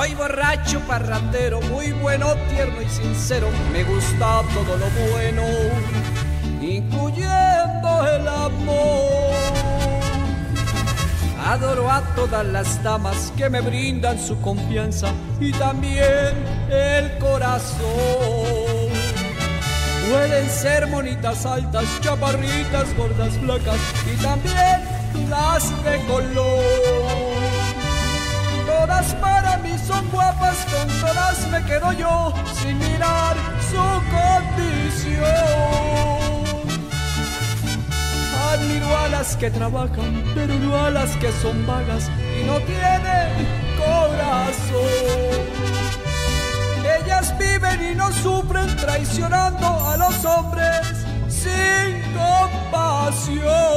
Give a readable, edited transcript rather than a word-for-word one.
Soy borracho, parrandero, muy bueno, tierno y sincero. Me gusta todo lo bueno, incluyendo el amor. Adoro a todas las damas que me brindan su confianza y también el corazón. Pueden ser monitas altas, chaparritas, gordas, flacas y también las de color. Todas para mí son guapas, con todas me quedo yo sin mirar su condición. Admiro a las que trabajan, pero no a las que son vagas y no tienen corazón. Ellas viven y no sufren traicionando a los hombres sin compasión.